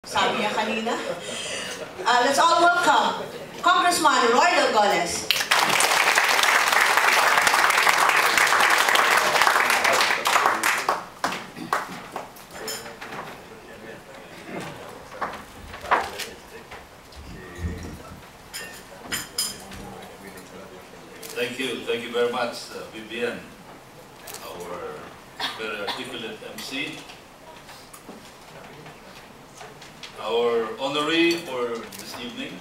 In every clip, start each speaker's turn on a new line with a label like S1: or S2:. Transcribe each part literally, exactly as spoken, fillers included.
S1: Sabi niya kanina. Uh, let's all welcome Congressman Roy Delgones.
S2: Thank you, thank you very much, uh, Vivian, our very articulate M C. Our honoree for this evening,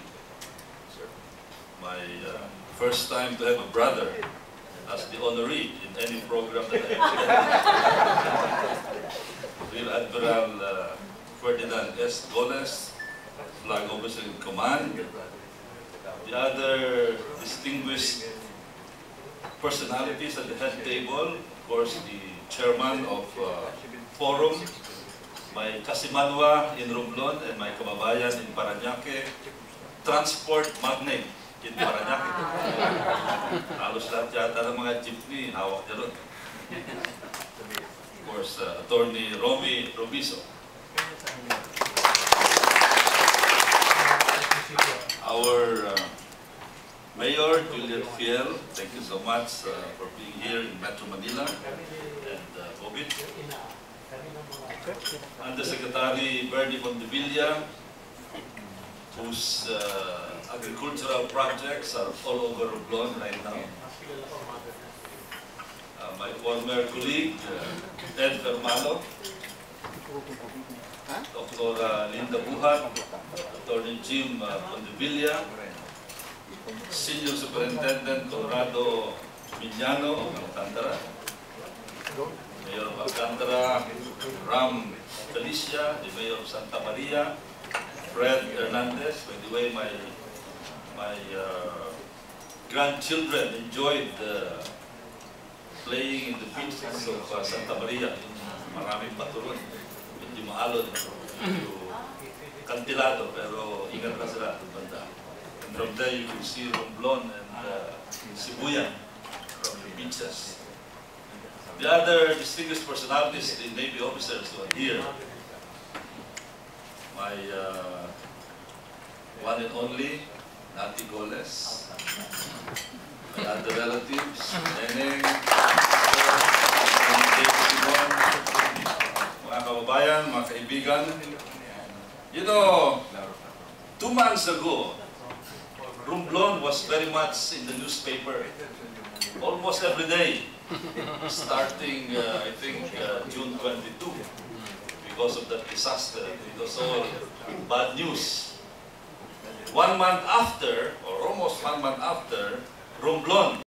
S2: my uh, first time to have a brother as the honoree in any program that I have done. Rear Admiral uh, Ferdinand S. Goles, Flag Officer in Command. The other distinguished personalities at the head table, of course, the chairman of uh, Forum, my kasimanwa in Romblon and my kababayan in Parañaque, transport magnate in Parañaque. Halos lahat yata ng mga jeepney, hawak niya ron. Of course, uh, Attorney Romy Robiso. Our uh, Mayor Juliet Fiel, thank you so much uh, for being here in Metro Manila and uh, COVID. Undersecretary Bernie Montevilla, whose uh, agricultural projects are all over Romblon right now. Uh, my former colleague, uh, Ed Fermalo, Doctor Linda Buhat, Attorney Jim uh, Montevilla, Senior Superintendent Conrado Mignano of Alcantara, Mayor of Alcantara, Ram Galicia, the Mayor of Santa Maria, Fred Hernandez. By the way, my my uh, grandchildren enjoyed uh, playing in the beaches of uh, Santa Maria. Maraming patuloy, medyo maalon, medyo kantilado, pero ingat na sila at banda. And from there you can see Romblon and uh, Sibuyan from the beaches. The other distinguished personalities, the Navy officers who are here, my uh, one and only, Nati Goles, my other relatives, Neneng, mga kababayan, mga kaibigan. You know, two months ago, Romblon was very much in the newspaper, almost every day. Starting, uh, I think, uh, June twenty-second, because of that disaster. It was all bad news. One month after, or almost one month after, Romblon